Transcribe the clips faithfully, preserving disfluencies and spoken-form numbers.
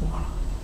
了。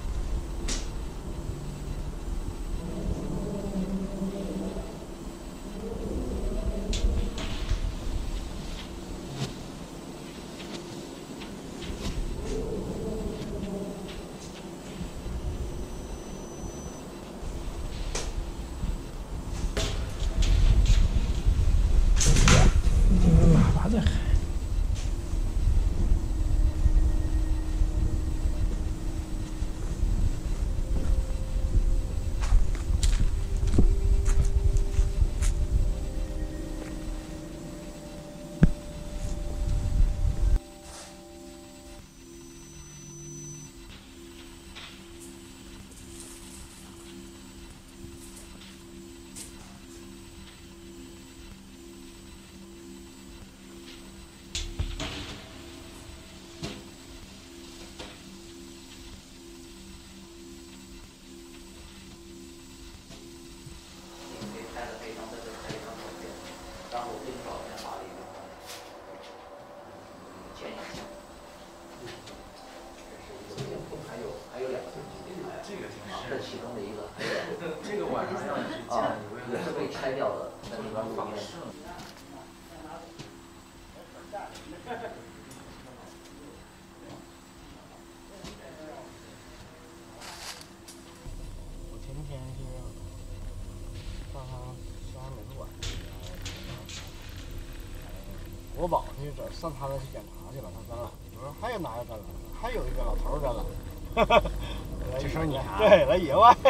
国保去这上他那去检查去了，他展览，我说还有哪个展览？还有一个老头展览。 就说你啊？ 对，来野外。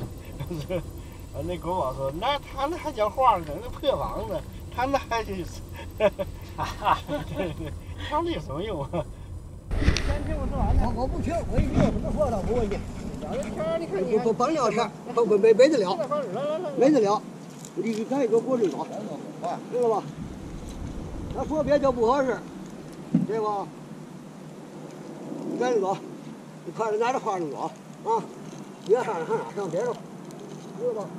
那国保说，那他那还叫画呢，那破房子，他那还是，哈哈，对对，他那有什么用啊？先听我说完了。我我不听，我一有什么话都不问你。聊聊天，你看你。不甭聊天，不不没没得聊，没得聊。你你赶紧给我过去走，知道吧？ 他说别就不合适，对吧？你赶紧走，你看着拿着花就走啊！别上哪上哪上别处，知道吧？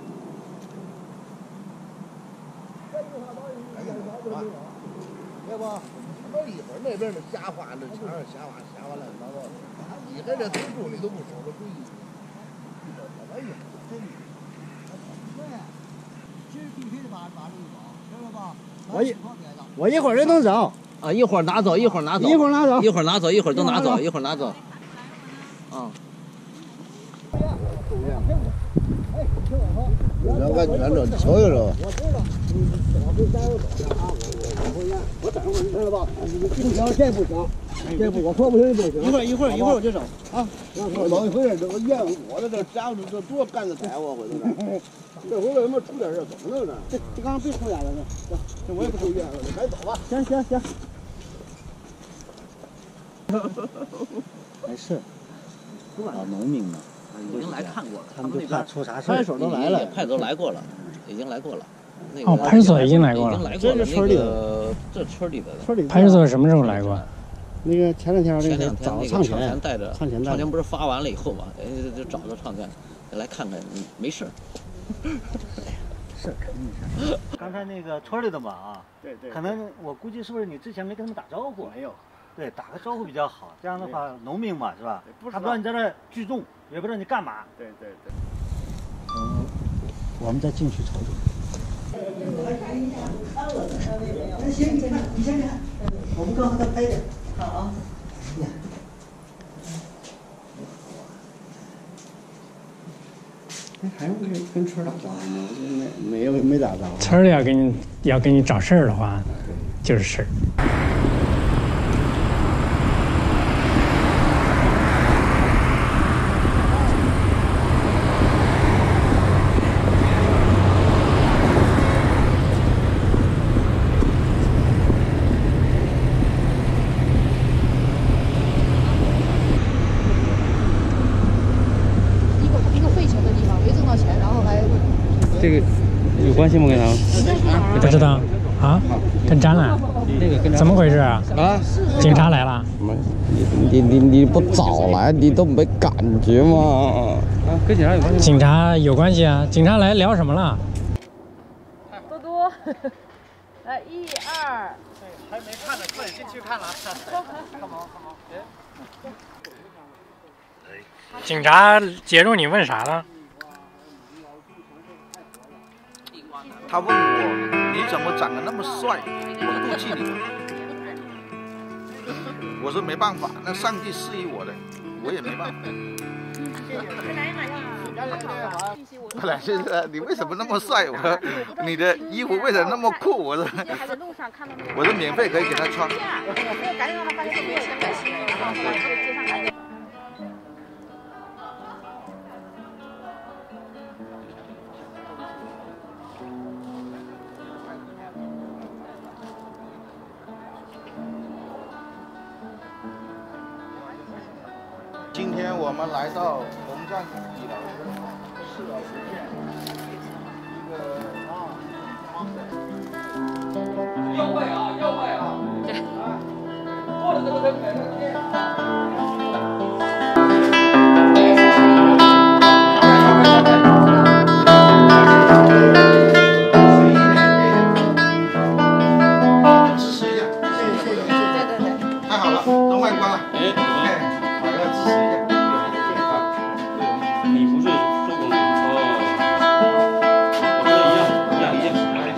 对吧？都一会儿那边的瞎话，那墙上瞎话瞎话乱七八糟的，你这这图书你都不守着规矩，哎呀，真的，对，今儿必须得把把这个走，知道吧？我一。 我一会儿就能走啊！一会儿拿走，一会儿拿走， 一会儿拿走， 一会儿拿走，一会儿都拿走，一会儿拿走。啊。 两个卷着瞧着了。我知道，你我会带我走的啊，我回家，我等会儿你知道吧？不行，这不行，这不我说不行就不行。一会儿一会儿一会儿我就走啊。我老一回事，这个怨我的这家伙这多干的歹我回头这。 这回为什么出点事？怎么弄的？这这刚刚别出眼了，这这我也不出眼了，你赶紧走吧。行行行。没事，老农民嘛， 已经来看过了， 他们就怕出啥事。 派出所都来了，派出所来过了，已经来过了。那哦，派出所已经来过了。 已经来过了。这是村里的，这村里的。 村里。 派出所什么时候来过？ 那个前两天那个找唱前带着， 唱前唱前不是发完了以后嘛，哎，就找着唱前来看看，没事。 是肯定是。刚才那个村里的嘛啊，对对，可能我估计是不是你之前没跟他们打招呼？没有。对，打个招呼比较好，这样的话农民嘛是吧？他不知道你在这聚众，也不知道你干嘛。对对对。嗯，我们再进去瞅瞅。来看一下，那行，你看，你先看，我们刚和他拍的。好啊。还用跟跟村打招呼吗？没没有没打招呼。 村里要给你要给你找事儿的话，就是事儿。 这个有关系吗？跟他们？ 不知道啊？跟展览？怎么回事啊？啊？警察来了？ 你你你不早来，你都没感觉吗？啊，跟警察有关系？ 警察有关系啊！警察来聊什么了？ 多多，来一二。 还没看呢，快点进去看了。看毛看毛，哎。哎。 警察接住你问啥了？ 他问我你怎么长得那么帅，我妒忌你。我说没办法，那上帝赐予我的，我也没办法。本来就是你为什么那么帅？我说你的衣服为什么那么酷？我说我说免费可以给他穿。今天我们来到龙站地老师视而不见一个啊，要坏啊，要坏啊！做的这个人本支持一下，对对对，太好了，都卖光了。 你不是做工的哦，我这一样一样一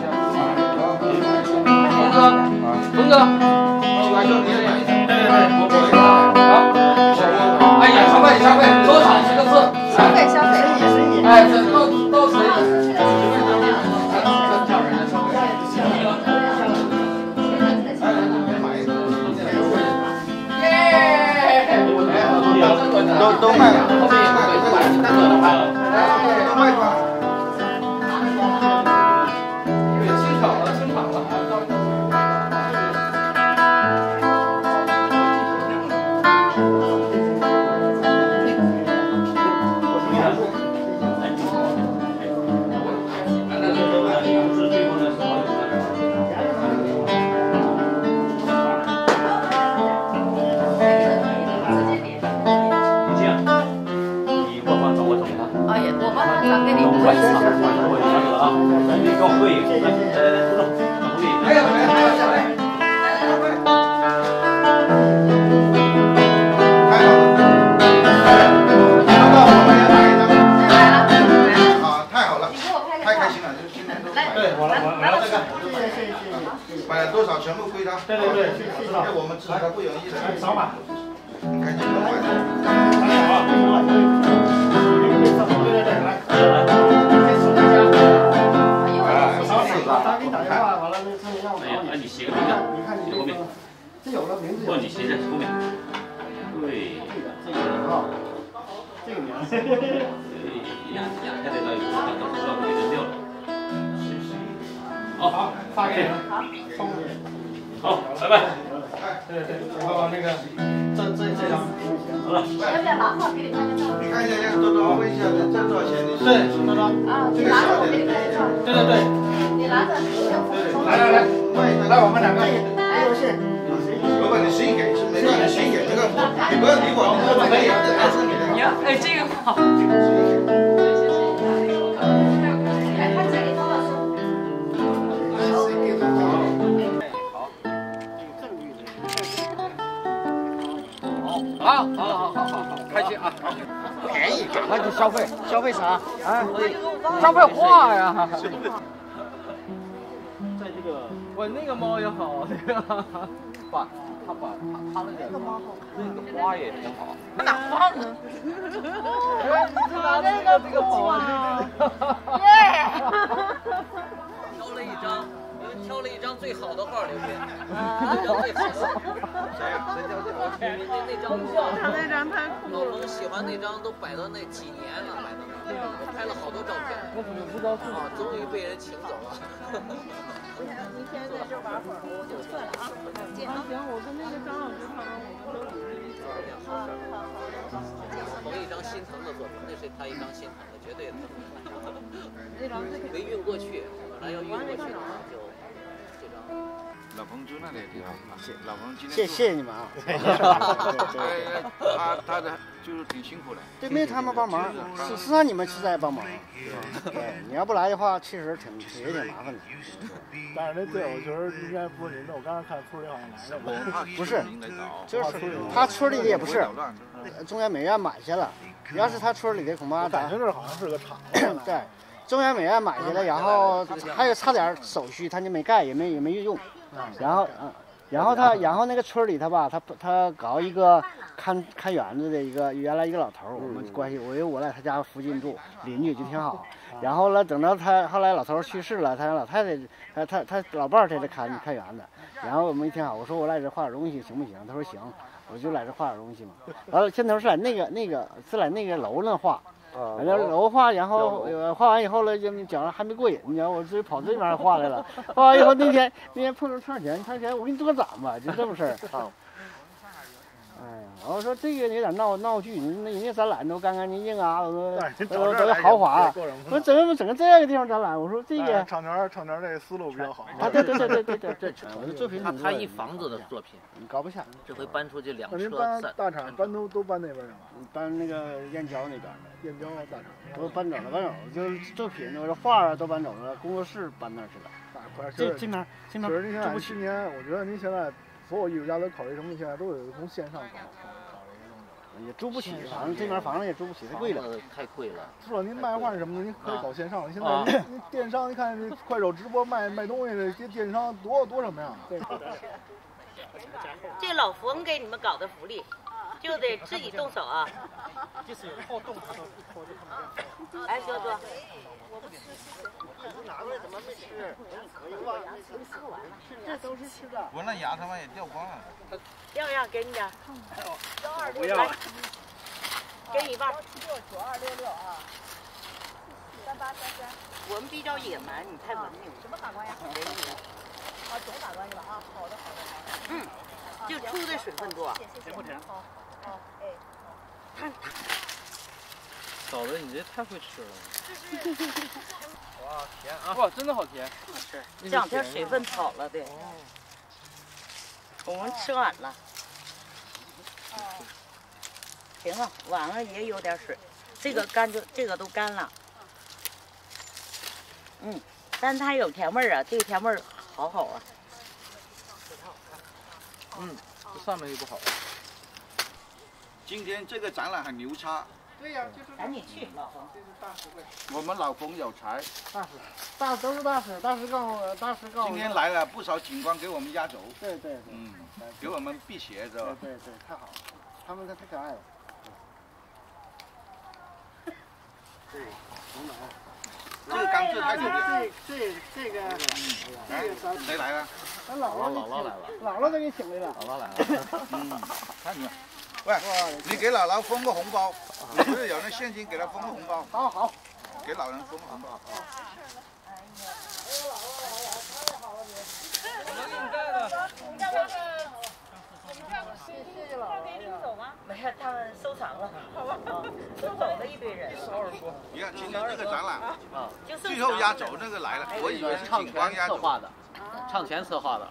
样。峰哥，峰哥，对对对，我我好。哎呀，消费消费，多少十个字？ 消费消费， 哎，这都都可以。 都都卖了，后面也卖了，单走的卖了，都卖光了。清场了，清场了。买了多少全部归他。对对对，因为我们支持他不容易的。扫码。你看这个买的。对对对，来。他给你打电话，完了那个他让我找你。哎，你写个名字。你看你后面。这有了名字。不，你写在后面。对。这个这个号。这个名字。对，两两下得到一个，都不知道给扔掉了。好，好，发给你们。好，送过去。好，拜拜。哎，对对，然后那个这这这张，好了。要不要拿号给你拍个照？你看一下，多多问一下，这这多少钱？对，多多。啊，你拿着我给你拍个照。对对对。你拿着。对，来来来，来我们两个。哎，不是。如果你谁给是没关系，谁给这个，你不要理我，你不可以，这还是你的。哎，这个好。好，好，好，好，好，好，开心啊！便宜，赶快去消费，消费啥？啊，消费画呀！在这个，我那个猫也好，那个，把，他把他他那个那个花也挺好。哪花呢？哦，那个这个花，耶！挑了一张。挑了一张最好的画留下，一张最好的。谁呀？谁挑最好？那那张他那张太酷了。老冯喜欢那张，都摆到那几年了，摆到那。我拍了好多照片。我怎么不知道啊？终于被人请走了。明天在这玩会儿，我就撤了啊。行，我跟那个张老师他们，我们都努力。好好好。冯一张心疼的作品，那是他一张心疼的，绝对疼。那张没运过去，本来要运过去的话就。这张。 老彭住那里也挺好。谢老彭今天谢谢谢你们啊！ 对对，他他的就是挺辛苦的。 对，没他们帮忙，是是让你们是在帮忙。对，你要不来的话，其实挺也挺麻烦的。 但是那队伍确实应该不是您的，我刚才看村里好像来了。 不是，就是他村里的也不是，中央美院买下了。要是他村里的，恐怕感觉这好像是个厂。 对。中央美院买下来，然后还有差点手续，他就没盖，也没也没用。然后嗯，然后他然后那个村里他吧，他他搞一个看看园子的一个原来一个老头，我们关系，我因为我在他家附近住，邻居就挺好。然后呢，等到他后来老头去世了，他让老太太他他他老伴儿在这看看园子。然后我们一挺好，我说我来这画点东西行不行？他说行，我就来这画点东西嘛。完了，现在是在那个那个是在那个楼那画。啊，那楼画，然后呃画完以后呢，就讲还没过瘾，你知道，我直接跑这边画来了。画完以后那天那天碰着唱钱，唱钱我给你做个展吧，就这么事儿。啊。哎呀，我说这个有点闹闹剧，那人家展览都干干净净啊，都都都豪华。我整个整个这样的地方展览，我说这个。 唱圈唱圈这个思路比较好。 啊，对对对对对对对，我的作品他他一房子的作品， 你搞不下。 这回搬出去两车。 您搬大厂搬都都搬那边去了？ 搬那个燕郊那边的。 燕郊大厂都搬走了，搬走了，就是作品我说画啊都搬走了，工作室搬那儿去了。这这边这边。 其实您看今年，我觉得您现在所有艺术家都考虑什么？现在都得从线上搞搞这些东西。 也租不起，反正这边房子也租不起，太贵了， 太贵了。 是吧？您卖画什么的，您可以搞线上。现在您您电商，你看这快手直播卖卖东西的这电商多多什么呀？对。 这老冯给你们搞的福利。就得自己动手啊！ 就是好动他都不脱就他们。 哎，哥哥， 我不吃，你拿过来怎么没吃？可以吧？ 吃完了， 这都是吃的。 我那牙他妈也掉光了。 要不要给你点？幺二六六， 给你一半。 六九二六六啊，三八三三。 我们比较野蛮，你太文明。 什么打光呀？ 给你。 啊，总打光去了啊！好的，好的，好的。 嗯。就出的水分多， 谁不吃？好，好，哎， 看， 嫂子，你这太会吃了。 哇，甜啊！哇，真的好甜。 是，这两天水分跑了，对。我们吃晚了。行了，晚了也有点水，这个干就这个都干了。嗯，但它有甜味儿啊，这个甜味儿好好啊。 嗯，这上面又不好。 今天这个展览很牛叉。 对呀，就是。 赶紧去，老冯。 这是大师会。 我们老冯有才。 大师，大都是大师，大师告我，大师告我。 今天来了不少警官给我们压轴。 对对对。 嗯。给我们辟邪，知道吧？ 对对对，太好了，他们太可爱了。对，能买。 这个钢制太牛了。这这这个， 这个谁来了？ 咱姥姥姥姥来了， 姥姥都给请来了。 姥姥来了， 嗯，太牛。喂，你给姥姥封个红包，你不是有那现金，给她封个红包。 好好， 给老人封个红包。 哎呀，哎呦，姥姥来了，太好了你。 我给你带的。 谢谢姥姥。可以领走吗？没有，他们收藏了。好吧。收走了一堆人。 少儿说。 你看今天这个展览啊， 最后压轴那个来了，我以为是警官压轴。 策划的，唱前策划的。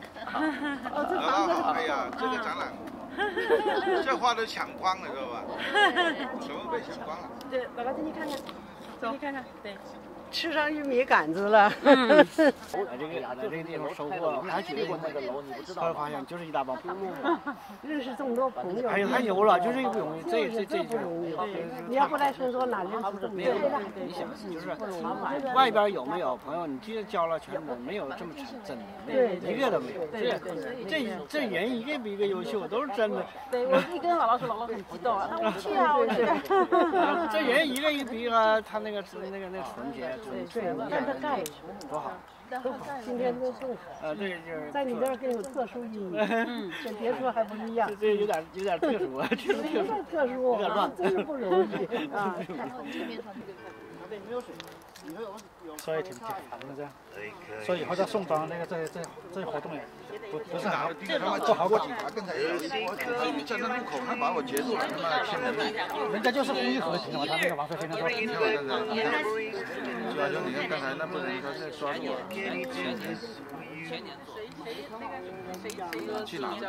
啊，哎呀，这个展览，这画都抢光了，知道吧？什么被抢光了？ 对，姥姥进去看看，进去看看，对。 吃上玉米杆子了。 嗯。在这个在这个地方收获，还觉得那个楼你不知道，后来发现就是一大帮朋友。 认识这么多朋友。 哎呀，太牛了，就这个不容易，这这这不容易。你要不来深说哪认识这么多？ 你想，就是外边有没有朋友，你这交了全部没有这么真的， 对， 一个都没有。这这这人一个比一个优秀，都是真的。 对，我一跟姥姥说，姥姥很激动啊，那我去啊，我去。 这人一个一个比一个，他那个那个那个纯洁。 对对，看他干多好， 多好，今天多幸福。 啊，对，就是在你这儿更有特殊意义。嗯，跟别说还不一样。 这有点有点特殊啊，确实有点特殊，有点乱，真是不容易啊。 对，没有水。 所以挺挺烦的这样，所以以后在宋庄那个这这这活动也不不是很不好管。警察刚才站在路口，他把我截住了，他妈骗人的。 人家就是公益和平嘛，他那个王飞飞那说。 你看刚才，是吧？就你看刚才那不是他在抓住我。 前年做。 谁谁那个谁谁去哪？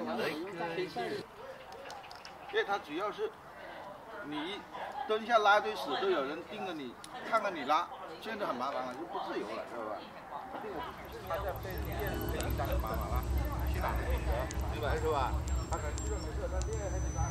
因为它主要是你蹲下拉堆屎都有人盯着你，看着你拉，现在很麻烦了，就不自由了，知道吧？这个他这被电被影响很麻烦了，去哪都不行，明白是吧？他可能去了没事，他练还得拉。